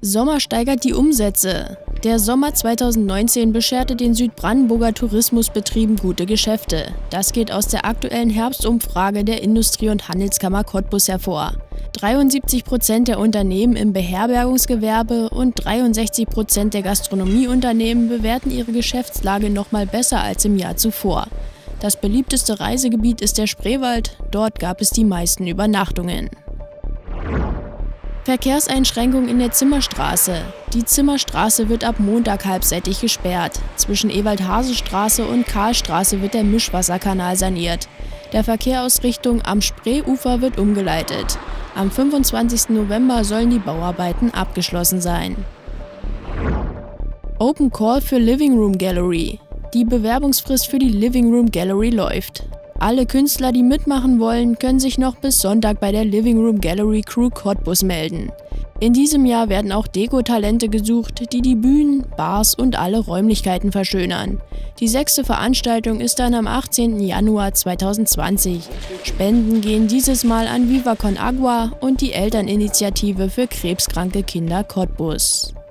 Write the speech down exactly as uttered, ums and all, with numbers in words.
Sommer steigert die Umsätze. Der Sommer zweitausendneunzehn bescherte den Südbrandenburger Tourismusbetrieben gute Geschäfte. Das geht aus der aktuellen Herbstumfrage der Industrie- und Handelskammer Cottbus hervor. dreiundsiebzig Prozent der Unternehmen im Beherbergungsgewerbe und dreiundsechzig Prozent der Gastronomieunternehmen bewerten ihre Geschäftslage nochmal besser als im Jahr zuvor. Das beliebteste Reisegebiet ist der Spreewald, dort gab es die meisten Übernachtungen. Verkehrseinschränkung in der Zimmerstraße. Die Zimmerstraße wird ab Montag halbseitig gesperrt. Zwischen Ewald-Hase-Straße und Karlstraße wird der Mischwasserkanal saniert. Der Verkehr aus Richtung am Spreeufer wird umgeleitet. Am fünfundzwanzigsten November sollen die Bauarbeiten abgeschlossen sein. Open Call für Living Room Gallery. Die Bewerbungsfrist für die Living Room Gallery läuft. Alle Künstler, die mitmachen wollen, können sich noch bis Sonntag bei der Living Room Gallery Crew Cottbus melden. In diesem Jahr werden auch Deko-Talente gesucht, die die Bühnen, Bars und alle Räumlichkeiten verschönern. Die sechste Veranstaltung ist dann am achtzehnten Januar zweitausendzwanzig. Spenden gehen dieses Mal an Viva Con Agua und die Elterninitiative für krebskranke Kinder Cottbus.